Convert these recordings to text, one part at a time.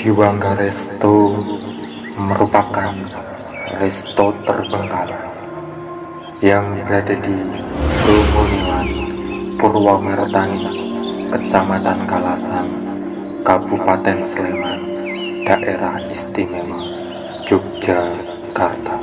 Jiwangga Resto merupakan resto terbengkalai yang berada di Rumuniwan, Purwomertani, Kecamatan Kalasan, Kabupaten Sleman, Daerah Istimewa Yogyakarta.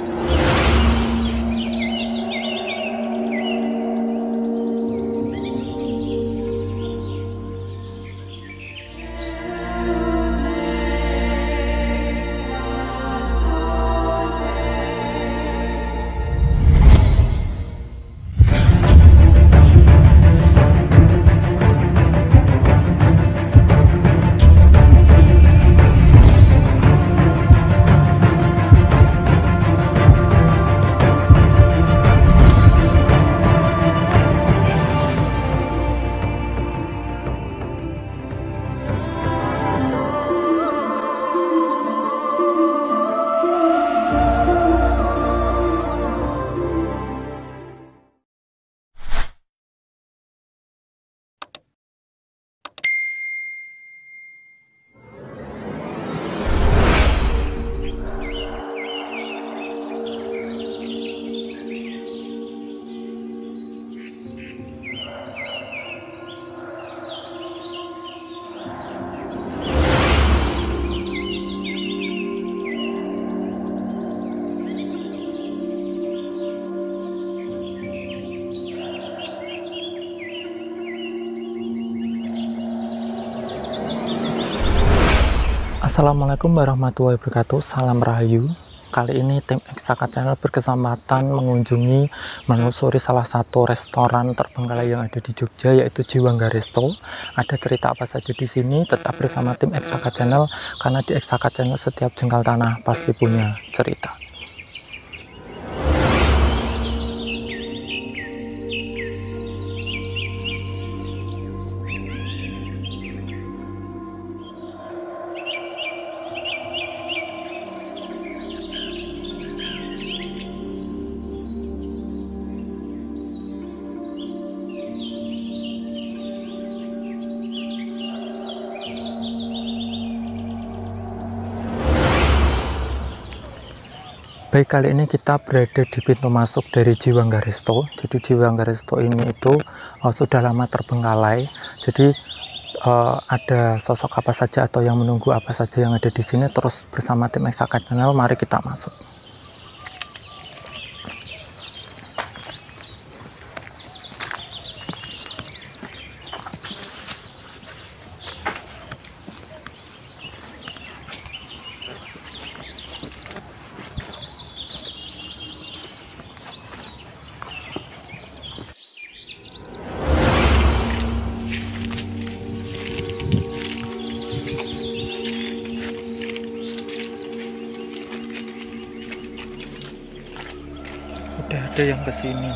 Assalamualaikum warahmatullahi wabarakatuh, salam rahayu. Kali ini tim Eksaka Channel berkesempatan mengunjungi menelusuri salah satu restoran terbengkalai yang ada di Jogja, yaitu Jiwangga Resto. Ada cerita apa saja di sini? Tetap bersama tim Eksaka Channel, karena di Eksaka Channel setiap jengkal tanah pasti punya cerita. Baik, kali ini kita berada di pintu masuk dari Jiwangga Resto. Jadi Jiwangga Resto ini itu sudah lama terbengkalai. Jadi ada sosok apa saja atau yang menunggu apa saja yang ada di sini. Terus bersama tim Eksaka Channel, mari kita masuk. Udah ada yang kesini.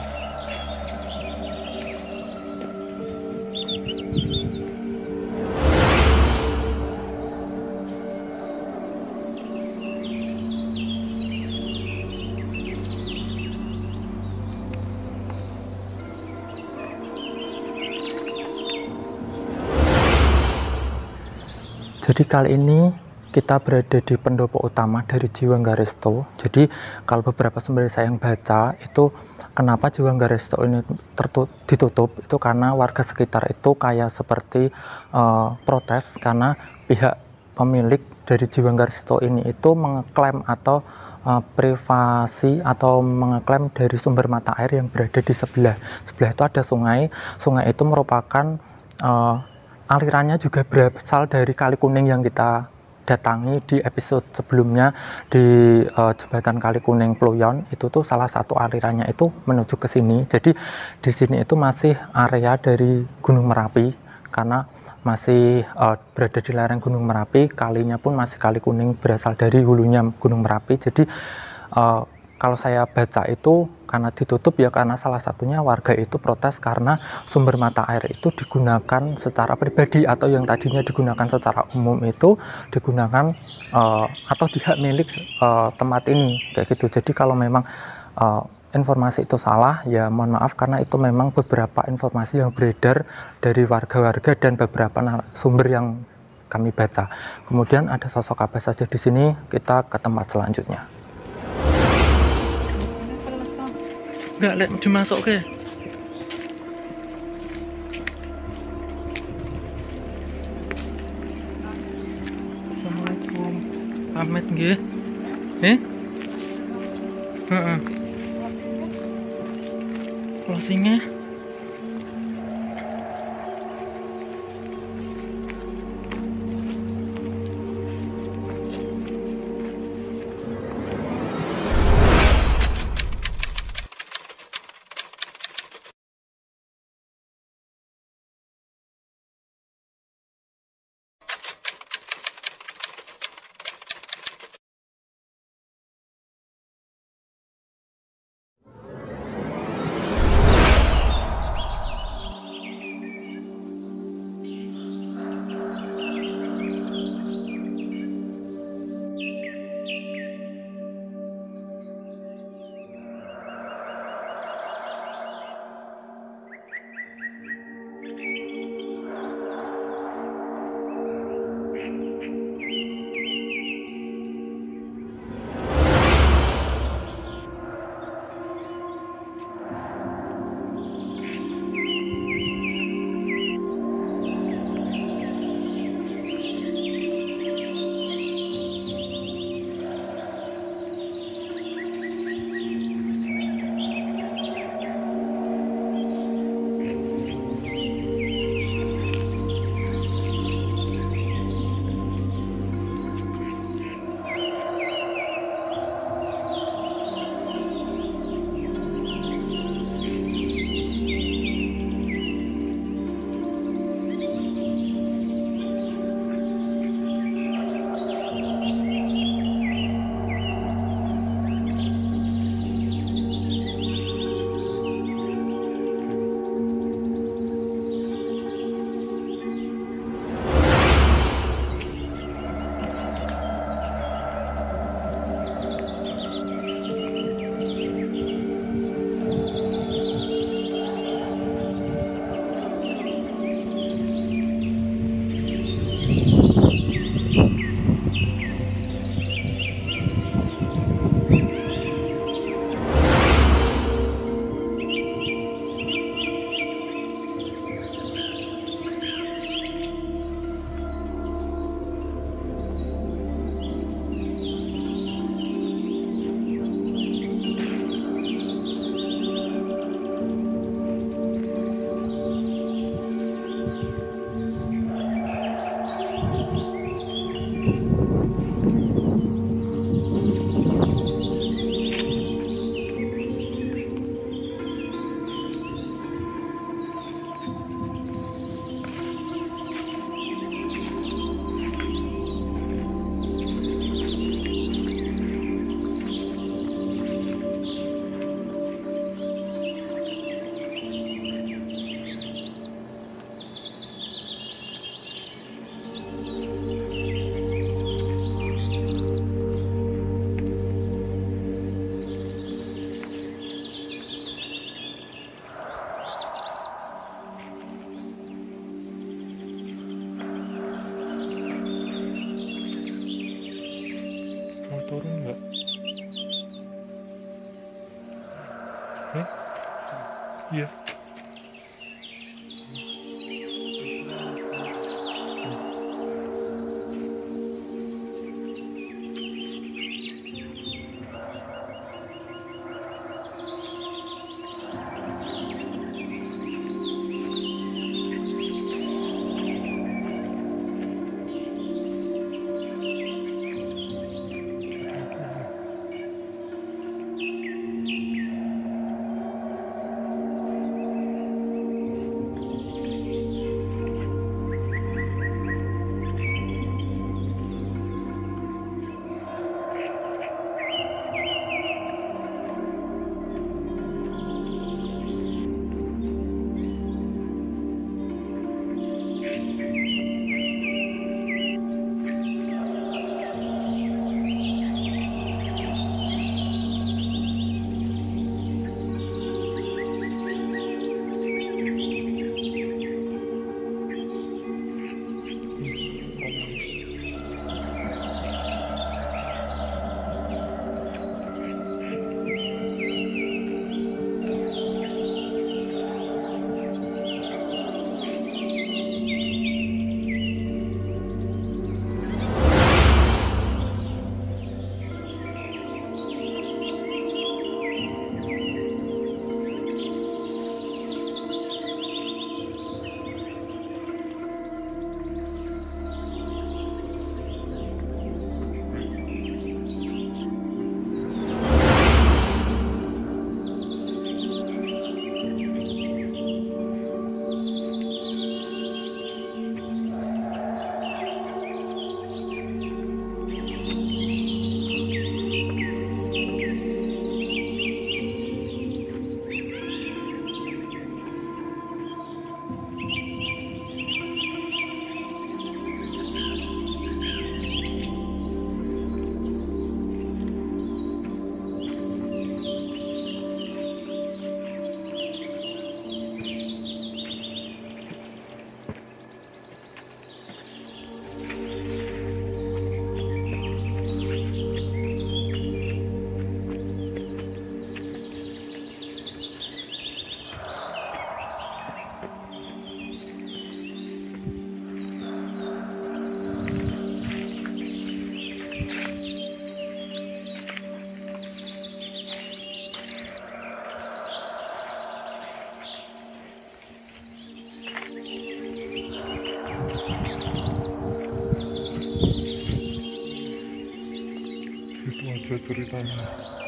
Jadi kali ini kita berada di pendopo utama dari Jiwangga Resto. Jadi kalau beberapa sumber saya yang baca itu, kenapa Jiwangga Resto ini ditutup itu karena warga sekitar itu kayak seperti protes karena pihak pemilik dari Jiwangga Resto ini itu mengeklaim atau privasi atau mengeklaim dari sumber mata air yang berada di sebelah itu ada sungai itu merupakan alirannya juga berasal dari Kali Kuning yang kita datangi di episode sebelumnya di jembatan Kali Kuning Pluyon. Itu tuh salah satu alirannya itu menuju ke sini. Jadi di sini itu masih area dari Gunung Merapi karena masih berada di lereng Gunung Merapi. Kalinya pun masih Kali Kuning, berasal dari hulunya Gunung Merapi. Jadi kalau saya baca itu karena ditutup ya karena salah satunya warga itu protes karena sumber mata air itu digunakan secara pribadi atau yang tadinya digunakan secara umum itu digunakan atau di hak milik tempat ini kayak gitu. Jadi kalau memang informasi itu salah ya mohon maaf, karena itu memang beberapa informasi yang beredar dari warga-warga dan beberapa sumber yang kami baca. Kemudian ada sosok apa saja di sini, kita ke tempat selanjutnya. Enggak, lek dimasuk ke. Assalamualaikum. Pamit nggih. Heeh. Closingnya. turun nggak? Iya. aja ceritanya.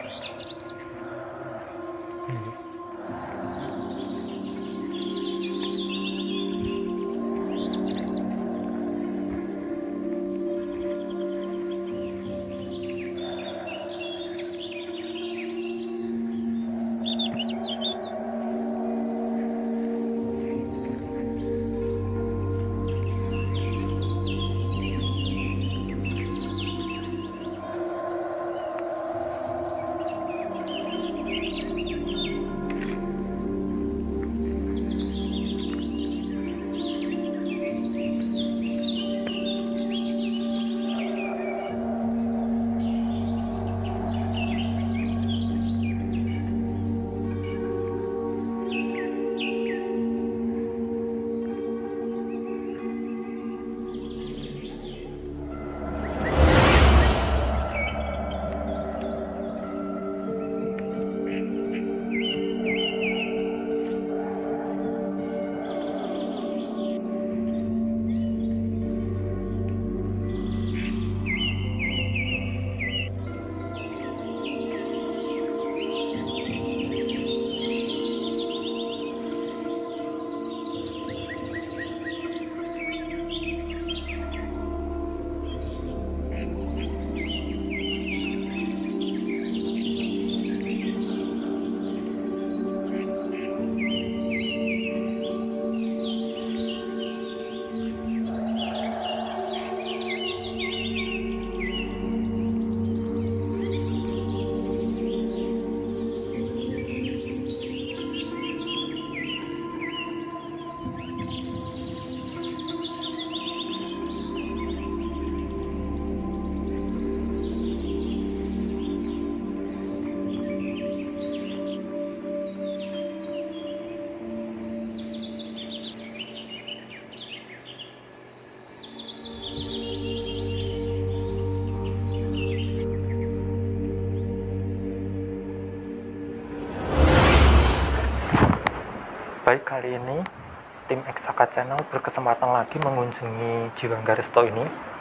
Baik, kali ini tim Exaka Channel berkesempatan lagi mengunjungi Jiwangga Resto ini.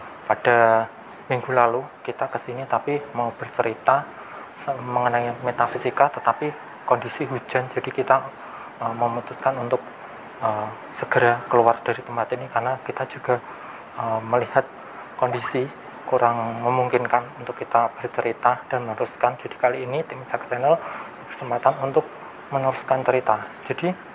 Pada minggu lalu kita kesini tapi mau bercerita mengenai metafisika, tetapi kondisi hujan, jadi kita memutuskan untuk segera keluar dari tempat ini karena kita juga melihat kondisi kurang memungkinkan untuk kita bercerita dan meneruskan. Jadi kali ini tim Exaka Channel berkesempatan untuk meneruskan cerita. Jadi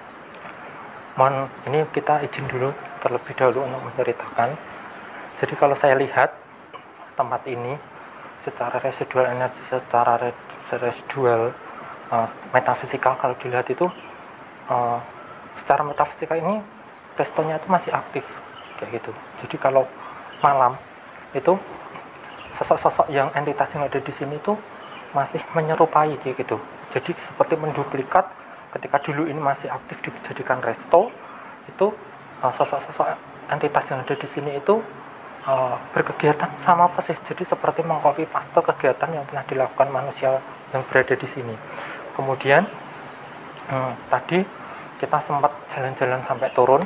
mohon ini kita izin dulu terlebih dahulu untuk menceritakan. Jadi kalau saya lihat tempat ini secara residual energi, secara residual metafisikal, kalau dilihat itu secara metafisikal ini restonya itu masih aktif kayak gitu. Jadi kalau malam itu sosok-sosok yang entitas yang ada di sini itu masih menyerupai kayak gitu. Jadi seperti menduplikat ketika dulu ini masih aktif dijadikan resto, itu sosok-sosok entitas yang ada di sini itu berkegiatan sama persis. Jadi seperti mengcopy paste kegiatan yang pernah dilakukan manusia yang berada di sini. Kemudian tadi kita sempat jalan-jalan sampai turun.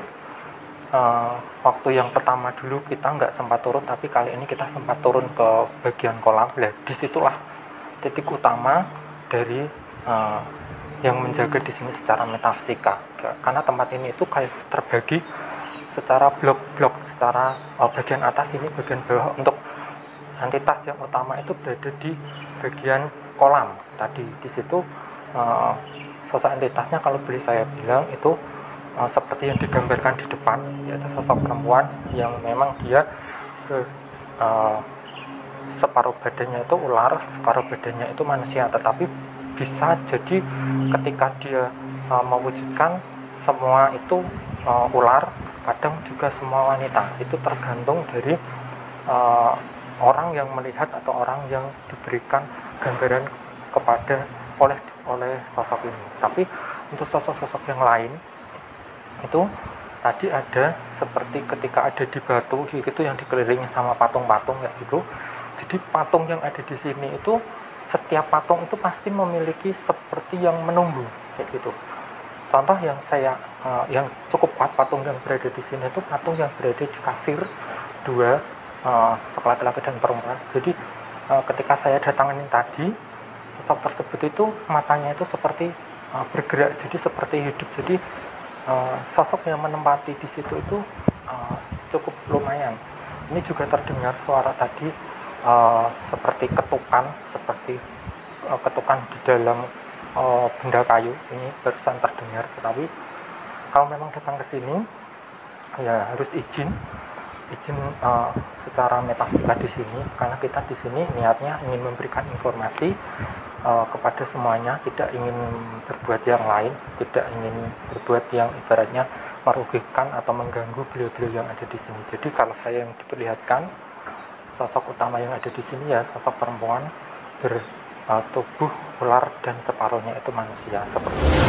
Waktu yang pertama dulu kita nggak sempat turun, tapi kali ini kita sempat turun ke bagian kolam. Nah, disitulah titik utama dari yang menjaga di sini secara metafisika, karena tempat ini itu kayak terbagi secara blok-blok, secara bagian atas ini, bagian bawah. Untuk entitas yang utama itu berada di bagian kolam tadi. Di situ sosok entitasnya kalau boleh saya bilang itu seperti yang digambarkan di depan, yaitu sosok perempuan yang memang dia separuh badannya itu ular, separuh badannya itu manusia, tetapi bisa jadi ketika dia mewujudkan semua itu ular, kadang juga semua wanita. Itu tergantung dari orang yang melihat atau orang yang diberikan gambaran kepada oleh sosok ini. Tapi untuk sosok-sosok yang lain itu tadi ada seperti ketika ada di batu gitu yang dikelilingi sama patung-patung kayak gitu. Jadi patung yang ada di sini itu, setiap patung itu pasti memiliki seperti yang menunggu kayak gitu. Contoh yang yang cukup kuat patung yang berada di sini itu patung yang berada di kasir dua, laki-laki dan perempuan. Jadi ketika saya datangin tadi, sosok tersebut itu matanya itu seperti bergerak, jadi seperti hidup. Jadi sosok yang menempati di situ itu cukup lumayan. Ini juga terdengar suara tadi seperti ketukan, ketukan di dalam benda kayu. Ini barusan terdengar. Tetapi kalau memang datang ke sini ya harus izin secara metafisika di sini, karena kita di sini niatnya ingin memberikan informasi kepada semuanya, tidak ingin berbuat yang lain, tidak ingin berbuat yang ibaratnya merugikan atau mengganggu beliau-beliau yang ada di sini. Jadi kalau saya yang diperlihatkan, sosok utama yang ada di sini ya sosok perempuan bertubuh ular dan separuhnya itu manusia seperti itu.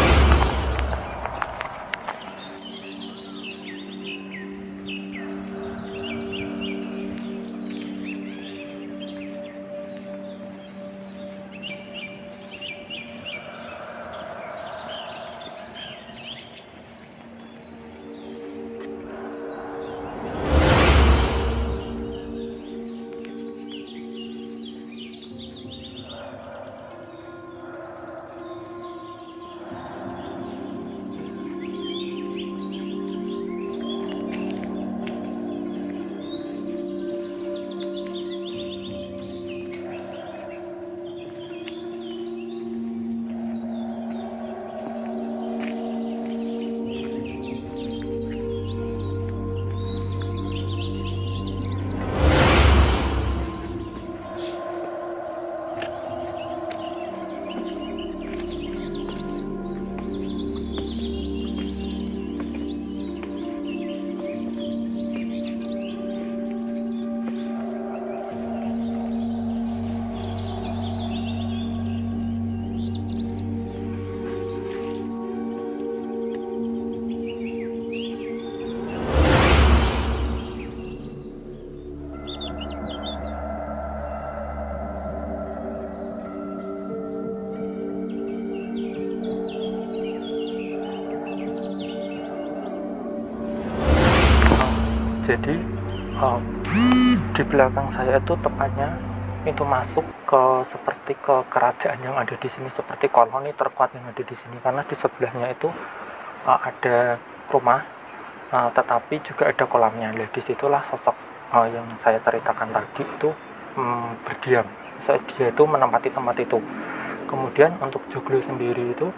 Jadi di belakang saya itu tepatnya pintu masuk seperti ke kerajaan yang ada di sini, seperti koloni terkuat yang ada di sini, karena di sebelahnya itu ada rumah, tetapi juga ada kolamnya. Nah, disitulah sosok yang saya ceritakan tadi itu berdiam. Dia itu menempati tempat itu. Kemudian untuk joglo sendiri itu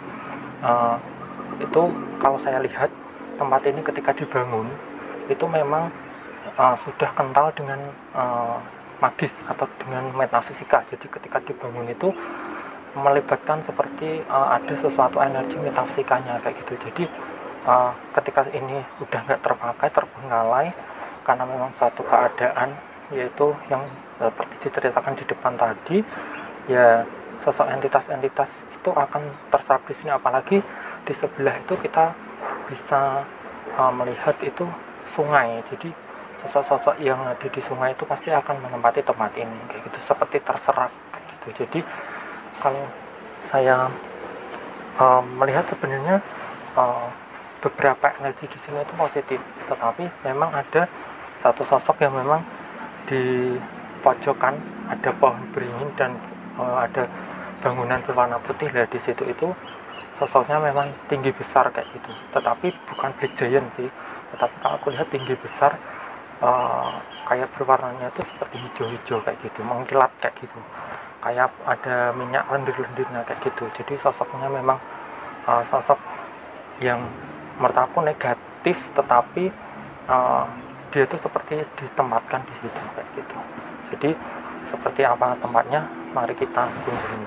kalau saya lihat tempat ini ketika dibangun itu memang sudah kental dengan magis atau dengan metafisika. Jadi ketika dibangun itu melibatkan seperti ada sesuatu energi metafisikanya kayak gitu. Jadi ketika ini udah nggak terpakai, terbengkalai karena memang suatu keadaan, yaitu yang seperti diceritakan di depan tadi, ya sosok entitas-entitas itu akan terserap di sini. Apalagi di sebelah itu kita bisa melihat itu sungai. Jadi sosok-sosok yang ada di sungai itu pasti akan menempati tempat ini kayak gitu, seperti terserap kayak gitu. Jadi kalau saya melihat sebenarnya beberapa energi di sini itu positif, tetapi memang ada satu sosok yang memang di pojokan ada pohon beringin dan ada bangunan berwarna putih. Lah di situ itu sosoknya memang tinggi besar kayak gitu, tetapi bukan black giant sih, tetapi kalau aku lihat tinggi besar, kayak berwarnanya itu seperti hijau-hijau kayak gitu, mengkilat kayak gitu, kayak ada minyak lendir-lendirnya kayak gitu. Jadi sosoknya memang sosok yang menurut aku negatif, tetapi dia itu seperti ditempatkan di situ kayak gitu. Jadi seperti apa tempatnya, mari kita kunjungi.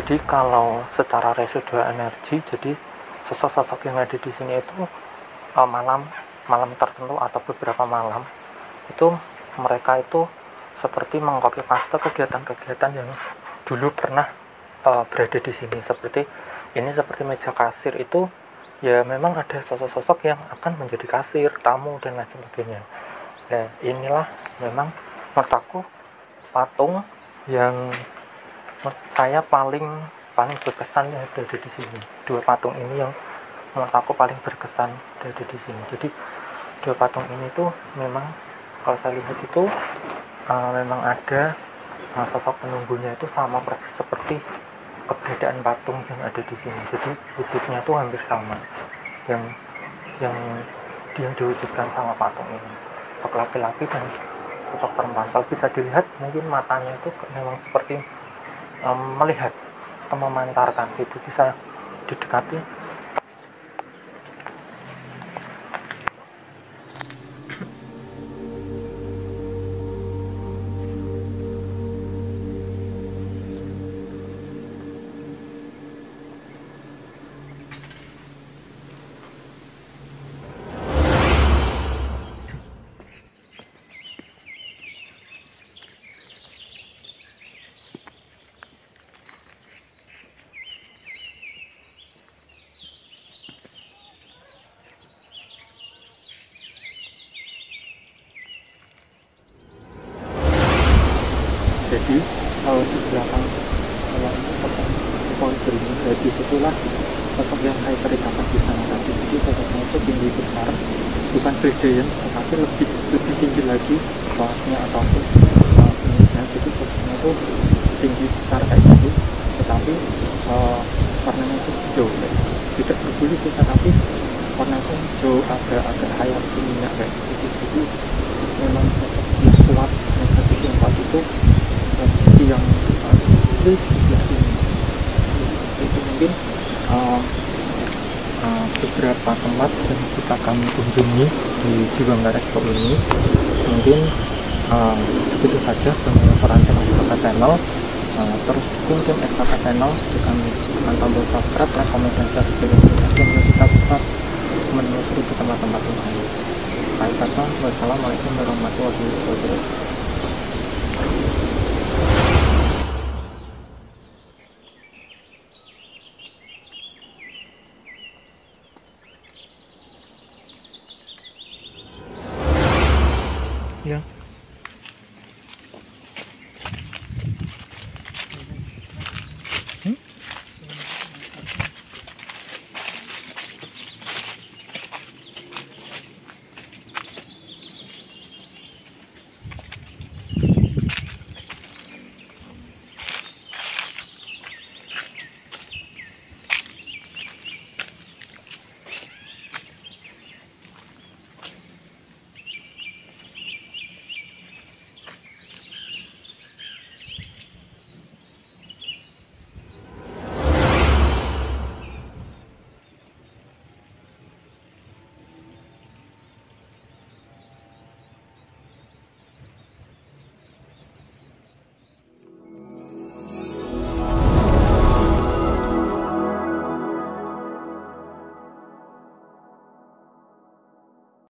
Jadi kalau secara residual energi, jadi sosok-sosok yang ada di sini itu malam tertentu atau beberapa malam itu mereka itu seperti mengcopy paste kegiatan-kegiatan yang dulu pernah berada di sini. Seperti meja kasir itu ya memang ada sosok-sosok yang akan menjadi kasir, tamu dan lain sebagainya. Nah, inilah memang menurut aku patung yang saya paling berkesan yang ada di sini. Dua patung ini yang menurut aku paling berkesan ada di sini. Jadi dua patung ini tuh memang kalau saya lihat itu memang ada sosok penunggunya itu sama persis seperti keberadaan patung yang ada di sini. Jadi wujudnya tuh hampir sama yang diwujudkan sama patung ini. Sosok laki-laki dan sosok perempuan. Kalau bisa dilihat mungkin matanya itu memang seperti melihat atau memancarkan, itu bisa didekati. Jadi kalau di belakang saya ini pohon beringin, jadi itulah sosok yang saya ceritakan di sana tadi. Jadi sosoknya itu tinggi besar, bukan giant tetapi lebih tinggi lagi kelasnya ataupun tingginya. Jadi sosoknya itu tinggi besar kayak gitu, tetapi warnanya itu hijau, tidak berbulu sih, tapi warnanya hijau agak hayat minyak kayak gitu. Jadi memang sosok yang kuat, yang kuat itu yang di sebelah sini. Itu mungkin beberapa tempat yang bisa kami kunjungi di Jiwangga Resto ini. Mungkin begitu saja penelusuran Eksaka Channel. Terus tim Eksaka Channel dengan tombol subscribe, like, komen, dan share video ini kita bisa menelusuri ke tempat-tempat lain. Wassalamualaikum warahmatullahi wabarakatuh.